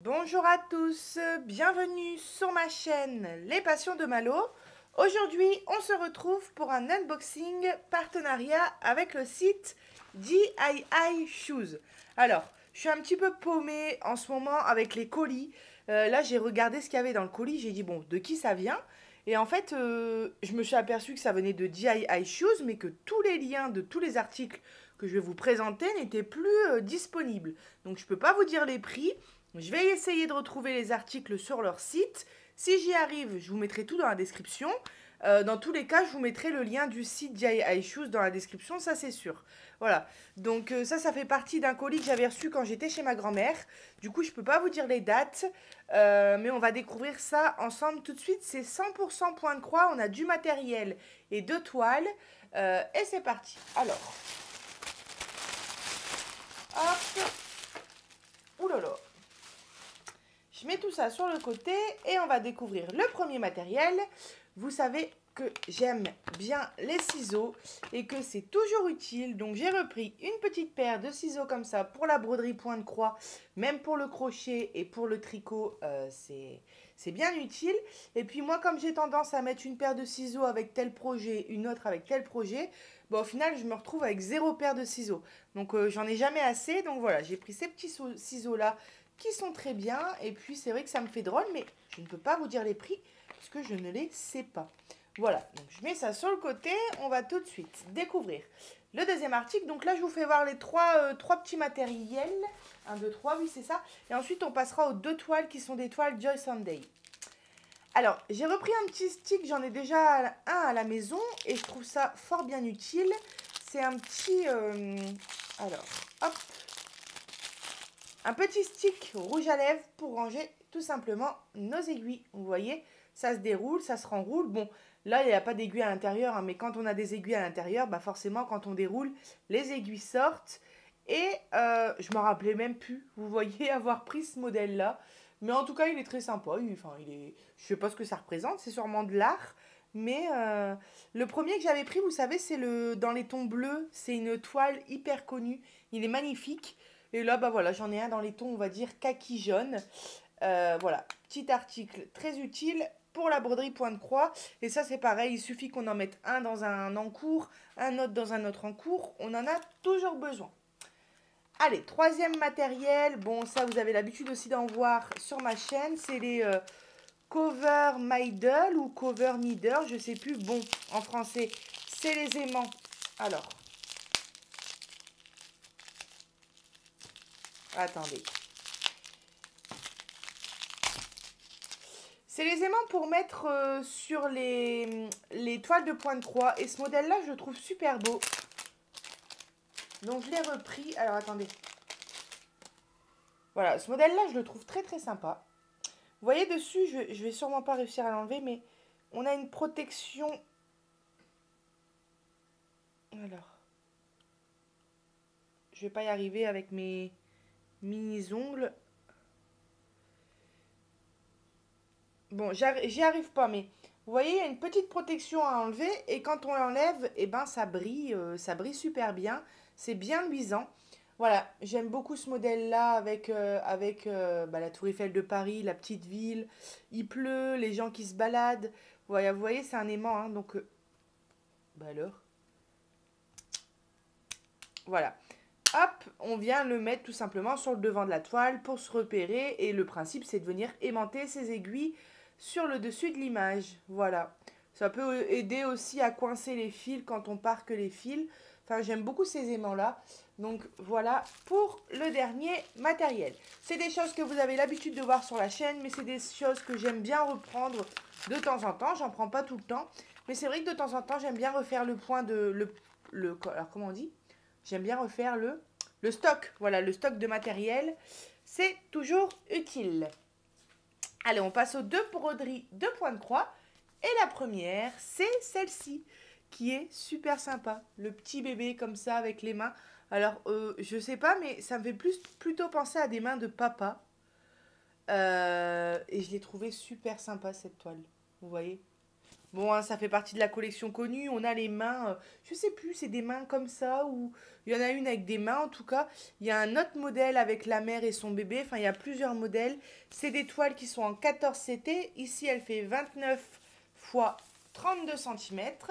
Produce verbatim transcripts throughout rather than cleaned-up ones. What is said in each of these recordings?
Bonjour à tous, bienvenue sur ma chaîne Les Passions de Malo. Aujourd'hui, on se retrouve pour un unboxing partenariat avec le site D I Y Shoes. Alors, je suis un petit peu paumée en ce moment avec les colis. Euh, là, j'ai regardé ce qu'il y avait dans le colis, j'ai dit bon, de qui ça vient? Et en fait, euh, je me suis aperçue que ça venait de D I Y Shoes, mais que tous les liens de tous les articles que je vais vous présenter n'étaient plus euh, disponibles. Donc, je ne peux pas vous dire les prix. Je vais essayer de retrouver les articles sur leur site. Si j'y arrive, je vous mettrai tout dans la description. Euh, dans tous les cas, je vous mettrai le lien du site D I Y Shoes dans la description, ça c'est sûr. Voilà, donc euh, ça, ça fait partie d'un colis que j'avais reçu quand j'étais chez ma grand-mère. Du coup, je ne peux pas vous dire les dates, euh, mais on va découvrir ça ensemble tout de suite. C'est cent pour cent point de croix, on a du matériel et deux toiles. Euh, et c'est parti. Alors, hop, oulala. Je mets tout ça sur le côté et on va découvrir le premier matériel. Vous savez que j'aime bien les ciseaux et que c'est toujours utile. Donc j'ai repris une petite paire de ciseaux comme ça pour la broderie point de croix. Même pour le crochet et pour le tricot, euh, c'est bien utile. Et puis moi, comme j'ai tendance à mettre une paire de ciseaux avec tel projet, une autre avec tel projet, bon, au final, je me retrouve avec zéro paire de ciseaux. Donc euh, j'en ai jamais assez. Donc voilà, j'ai pris ces petits ciseaux-là qui sont très bien. Et puis, c'est vrai que ça me fait drôle, mais je ne peux pas vous dire les prix parce que je ne les sais pas. Voilà, donc je mets ça sur le côté. On va tout de suite découvrir le deuxième article. Donc là, je vous fais voir les trois, euh, trois petits matériels. un, deux, trois, oui, c'est ça. Et ensuite, on passera aux deux toiles qui sont des toiles Joy Sunday. Alors, j'ai repris un petit stick. J'en ai déjà un à la maison et je trouve ça fort bien utile. C'est un petit... Euh, alors, hop. Un petit stick rouge à lèvres pour ranger tout simplement nos aiguilles. Vous voyez, ça se déroule, ça se renroule. Bon, là, il n'y a pas d'aiguille à l'intérieur, hein, mais quand on a des aiguilles à l'intérieur, bah forcément, quand on déroule, les aiguilles sortent. Et euh, je ne m'en rappelais même plus, vous voyez, avoir pris ce modèle-là. Mais en tout cas, il est très sympa. Il, enfin, il est, je ne sais pas ce que ça représente, c'est sûrement de l'art. Mais euh, le premier que j'avais pris, vous savez, c'est le dans les tons bleus. C'est une toile hyper connue. Il est magnifique. Et là, bah voilà, j'en ai un dans les tons, on va dire, kaki jaune. Euh, voilà, petit article très utile pour la broderie point de croix. Et ça, c'est pareil, il suffit qu'on en mette un dans un encours, un autre dans un autre encours. On en a toujours besoin. Allez, troisième matériel. Bon, ça, vous avez l'habitude aussi d'en voir sur ma chaîne. C'est les euh, Cover Middle ou Cover Middle, je sais plus. Bon, en français, c'est les aimants. Alors, attendez. C'est les aimants pour mettre euh, sur les, les toiles de point de croix. Et ce modèle-là, je le trouve super beau. Donc, je l'ai repris. Alors, attendez. Voilà, ce modèle-là, je le trouve très, très sympa. Vous voyez dessus, je ne vais sûrement pas réussir à l'enlever, mais on a une protection. Alors. Je ne vais pas y arriver avec mes mini-ongles. Bon, j'y arrive pas, mais vous voyez, il y a une petite protection à enlever et quand on l'enlève, eh ben, ça brille, euh, ça brille super bien. C'est bien luisant. Voilà, j'aime beaucoup ce modèle-là avec, euh, avec euh, bah, la Tour Eiffel de Paris, la petite ville. Il pleut, les gens qui se baladent. Voilà, vous voyez, c'est un aimant, hein, donc... Euh, bah alors. Voilà. Hop, on vient le mettre tout simplement sur le devant de la toile pour se repérer. Et le principe, c'est de venir aimanter ses aiguilles sur le dessus de l'image. Voilà. Ça peut aider aussi à coincer les fils quand on parque les fils. Enfin, j'aime beaucoup ces aimants-là. Donc, voilà pour le dernier matériel. C'est des choses que vous avez l'habitude de voir sur la chaîne, mais c'est des choses que j'aime bien reprendre de temps en temps. J'en prends pas tout le temps. Mais c'est vrai que de temps en temps, j'aime bien refaire le point de... Le, le, alors, comment on dit ? J'aime bien refaire le, le stock. Voilà, le stock de matériel. C'est toujours utile. Allez, on passe aux deux broderies de point de croix. Et la première, c'est celle-ci, qui est super sympa. Le petit bébé comme ça, avec les mains. Alors, euh, je sais pas, mais ça me fait plus, plutôt penser à des mains de papa. Euh, et je l'ai trouvé super sympa, cette toile. Vous voyez ? Bon, hein, ça fait partie de la collection connue. On a les mains, euh, je sais plus, c'est des mains comme ça ou il y en a une avec des mains en tout cas. Il y a un autre modèle avec la mère et son bébé. Enfin, il y a plusieurs modèles. C'est des toiles qui sont en quatorze C T. Ici, elle fait vingt-neuf fois trente-deux centimètres.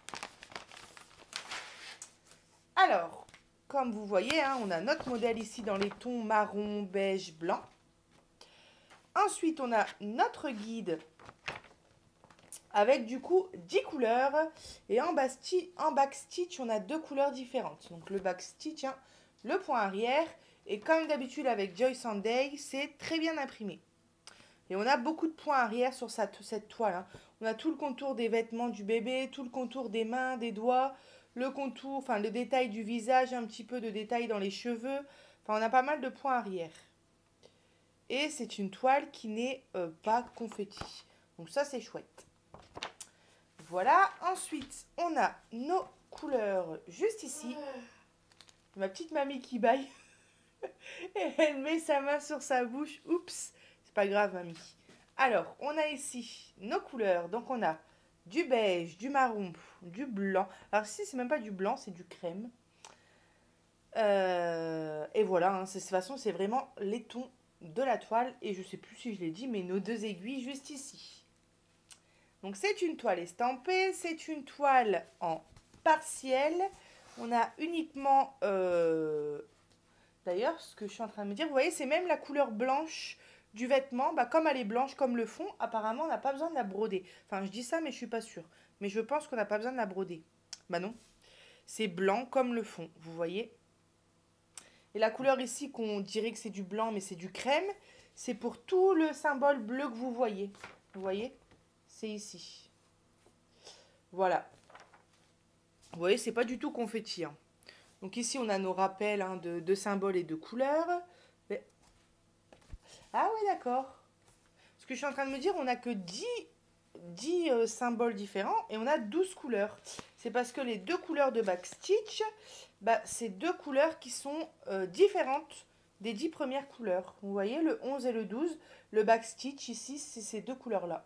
Alors, comme vous voyez, hein, on a notre modèle ici dans les tons marron, beige, blanc. Ensuite, on a notre guide avec du coup dix couleurs. Et en, en backstitch, on a deux couleurs différentes. Donc le backstitch, hein, le point arrière. Et comme d'habitude avec Joy Sunday, c'est très bien imprimé. Et on a beaucoup de points arrière sur cette, cette toile. Hein. On a tout le contour des vêtements du bébé, tout le contour des mains, des doigts, le contour, enfin le détail du visage, un petit peu de détail dans les cheveux. Enfin, on a pas mal de points arrière. Et c'est une toile qui n'est euh, pas confetti. Donc ça, c'est chouette. Voilà. Ensuite, on a nos couleurs juste ici. Ma petite mamie qui baille. Et elle met sa main sur sa bouche. Oups. C'est pas grave, mamie. Alors, on a ici nos couleurs. Donc, on a du beige, du marron, du blanc. Alors, ici, c'est même pas du blanc, c'est du crème. Euh, et voilà. Hein, de toute façon, c'est vraiment les tons de la toile. Et je sais plus si je l'ai dit, mais nos deux aiguilles juste ici. Donc, c'est une toile estampée. C'est une toile en partiel. On a uniquement... Euh, D'ailleurs, ce que je suis en train de me dire, vous voyez, c'est même la couleur blanche du vêtement. Bah, comme elle est blanche, comme le fond, apparemment, on n'a pas besoin de la broder. Enfin, je dis ça, mais je suis pas sûre. Mais je pense qu'on n'a pas besoin de la broder. Bah non. C'est blanc comme le fond, vous voyez. Et la couleur ici, qu'on dirait que c'est du blanc, mais c'est du crème, c'est pour tout le symbole bleu que vous voyez. Vous voyez? C'est ici. Voilà. Vous voyez, c'est pas du tout confetti, hein. Donc ici, on a nos rappels hein, de, de symboles et de couleurs. Mais... Ah oui, d'accord. Ce que je suis en train de me dire, on n'a que dix, dix euh, symboles différents et on a douze couleurs. C'est parce que les deux couleurs de backstitch, bah, c'est deux couleurs qui sont euh, différentes des dix premières couleurs. Vous voyez, le onze et le douze, le backstitch ici, c'est ces deux couleurs-là.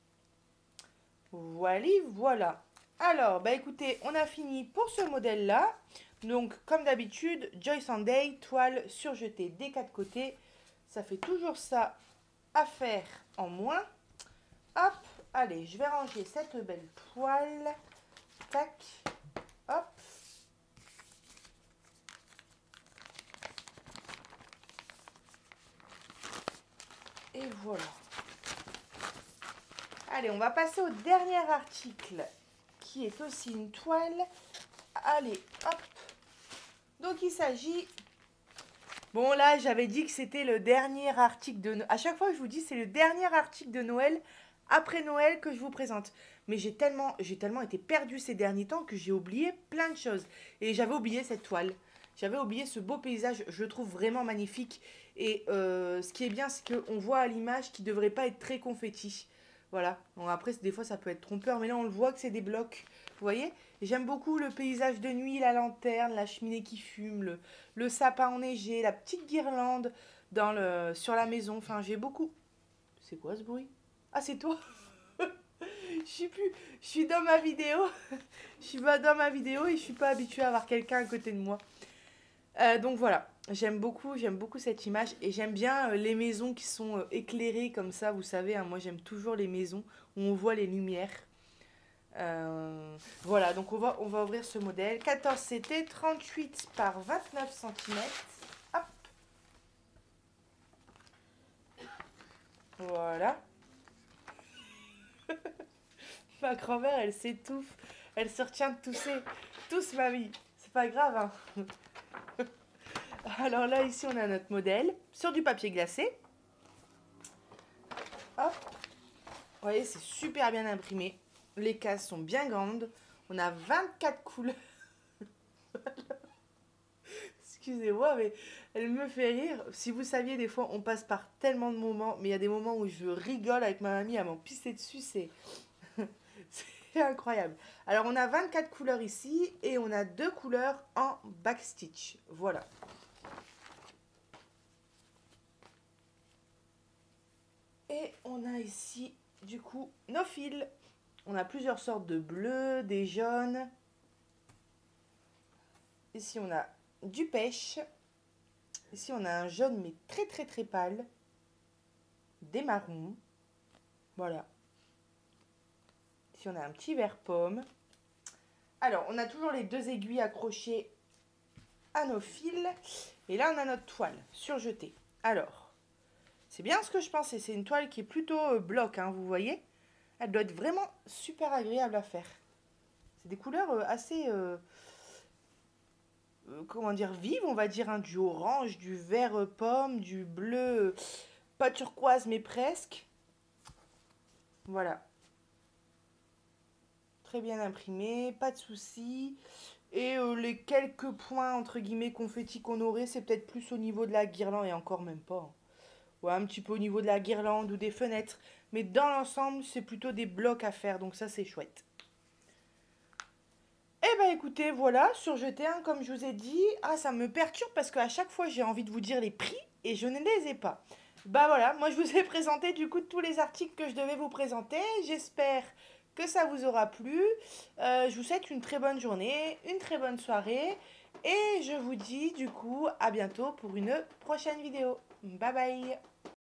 Voilà, voilà. Alors, bah écoutez, on a fini pour ce modèle-là. Donc, comme d'habitude, Joy Sunday, toile surjetée des quatre côtés. Ça fait toujours ça à faire en moins. Hop, allez, je vais ranger cette belle toile. Tac, hop. Et voilà. Allez, on va passer au dernier article, qui est aussi une toile. Allez, hop. Donc, il s'agit... Bon, là, j'avais dit que c'était le dernier article de Noël. À chaque fois que je vous dis, c'est le dernier article de Noël, après Noël, que je vous présente. Mais j'ai tellement, j'ai tellement été perdue ces derniers temps que j'ai oublié plein de choses. Et j'avais oublié cette toile. J'avais oublié ce beau paysage, je le trouve vraiment magnifique. Et euh, ce qui est bien, c'est qu'on voit à l'image qu'il ne devrait pas être très confetti. Voilà. Bon, après, des fois, ça peut être trompeur, mais là, on le voit que c'est des blocs. Vous voyez? J'aime beaucoup le paysage de nuit, la lanterne, la cheminée qui fume, le, le sapin enneigé, la petite guirlande dans le, sur la maison. Enfin, j'ai beaucoup... C'est quoi ce bruit? Ah, c'est toi? Je suis plus... Je suis dans ma vidéo. Je suis pas dans ma vidéo et je suis pas habituée à avoir quelqu'un à côté de moi. Euh, donc voilà, j'aime beaucoup, j'aime beaucoup cette image et j'aime bien euh, les maisons qui sont euh, éclairées comme ça, vous savez, hein, moi j'aime toujours les maisons où on voit les lumières. Euh, voilà, donc on va, on va ouvrir ce modèle. quatorze C T, trente-huit par vingt-neuf centimètres. Hop. Voilà. Ma grand-mère, elle s'étouffe. Elle se retient de tousser. Tousse, mamie. C'est pas grave, hein. Alors là, ici, on a notre modèle sur du papier glacé. Hop. Vous voyez, c'est super bien imprimé. Les cases sont bien grandes. On a vingt-quatre couleurs. Excusez-moi, mais elle me fait rire. Si vous saviez, des fois, on passe par tellement de moments, mais il y a des moments où je rigole avec ma mamie à m'en pisser dessus. C'est c'est incroyable. Alors, on a vingt-quatre couleurs ici et on a deux couleurs en backstitch. Voilà. Et on a ici, du coup, nos fils. On a plusieurs sortes de bleus, des jaunes. Ici, on a du pêche. Ici, on a un jaune, mais très, très, très pâle. Des marrons. Voilà. Ici, on a un petit vert pomme. Alors, on a toujours les deux aiguilles accrochées à nos fils. Et là, on a notre toile surjetée. Alors, c'est bien ce que je pensais. C'est une toile qui est plutôt euh, bloc, hein, vous voyez. Elle doit être vraiment super agréable à faire. C'est des couleurs euh, assez... Euh, euh, comment dire, vives, on va dire. Hein, du orange, du vert euh, pomme, du bleu... Euh, pas turquoise, mais presque. Voilà. Très bien imprimé, pas de soucis. Et euh, les quelques points, entre guillemets, confetti qu'on aurait, c'est peut-être plus au niveau de la guirlande, et encore même pas. Hein. Ouais, un petit peu au niveau de la guirlande ou des fenêtres. Mais dans l'ensemble, c'est plutôt des blocs à faire, donc ça, c'est chouette. Eh ben écoutez, voilà, surjeté, hein, comme je vous ai dit. Ah, ça me perturbe parce qu'à chaque fois, j'ai envie de vous dire les prix et je ne les ai pas. Bah voilà, moi je vous ai présenté du coup tous les articles que je devais vous présenter. J'espère que ça vous aura plu. Euh, je vous souhaite une très bonne journée, une très bonne soirée. Et je vous dis du coup à bientôt pour une prochaine vidéo. Bye bye.